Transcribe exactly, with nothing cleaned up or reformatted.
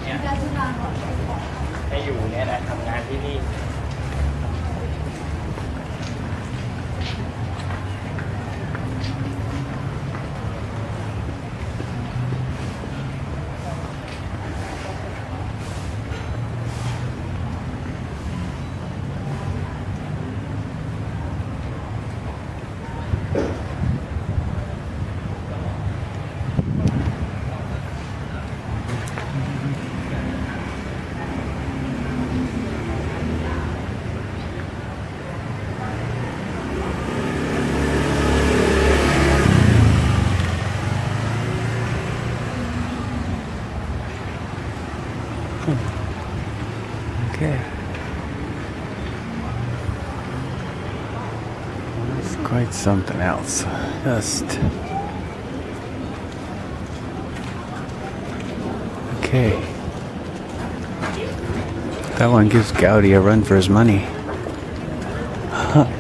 เนี่ยให้อยู่เนี่ยนะทำงานที่นี่ Okay. Well, that's quite something else. Just. Okay. That one gives Gaudi a run for his money. Huh.